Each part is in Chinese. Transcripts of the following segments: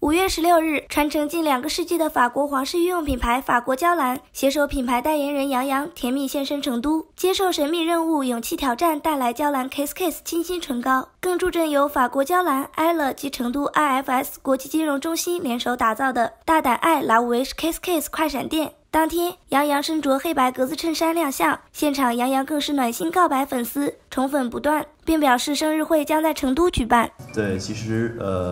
5月16日，传承近2个世纪的法国皇室御用品牌法国娇兰携手品牌代言人杨洋甜蜜现身成都，接受神秘任务勇气挑战，带来娇兰 Kiss 清新唇膏，更助阵由法国娇兰、埃乐及成都 IFS 国际金融中心联手打造的大胆爱拉乌维 Kiss 快闪店。当天，杨洋身着黑白格子衬衫亮相，现场杨洋更是暖心告白粉丝，宠粉不断，并表示生日会将在成都举办。 对，其实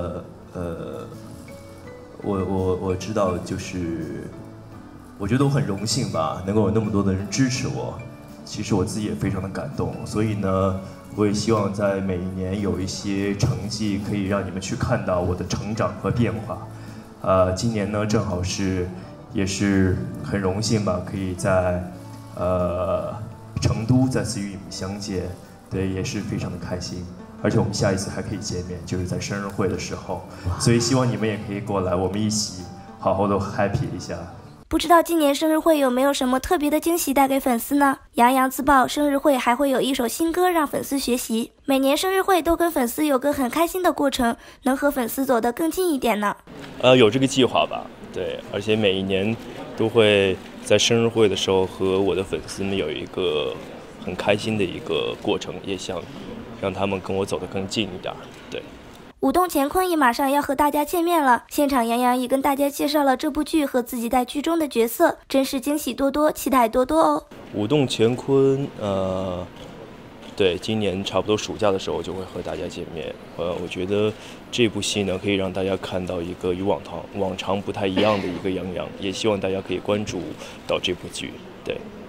我知道，就是我觉得我很荣幸吧，能够有那么多的人支持我。其实我自己也非常的感动，所以呢，我也希望在每一年有一些成绩可以让你们去看到我的成长和变化。今年呢，正好也是很荣幸吧，可以在成都再次与你们相见，对，也是非常的开心。而且我们下一次还可以见面，就是在生日会的时候，所以希望你们也可以过来，我们一起好好的 happy 一下。 不知道今年生日会有没有什么特别的惊喜带给粉丝呢？杨洋自曝生日会还会有一首新歌让粉丝学习，每年生日会都跟粉丝有个很开心的过程，能和粉丝走得更近一点呢。 有这个计划吧，对，而且每一年都会在生日会的时候和我的粉丝们有一个很开心的一个过程，也想让他们跟我走得更近一点，对。 舞动乾坤也马上要和大家见面了，现场杨洋也跟大家介绍了这部剧和自己在剧中的角色，真是惊喜多多，期待多多哦。 舞动乾坤，对，今年差不多暑假的时候就会和大家见面。我觉得这部戏呢，可以让大家看到一个与往常不太一样的一个杨洋，也希望大家可以关注到这部剧，对。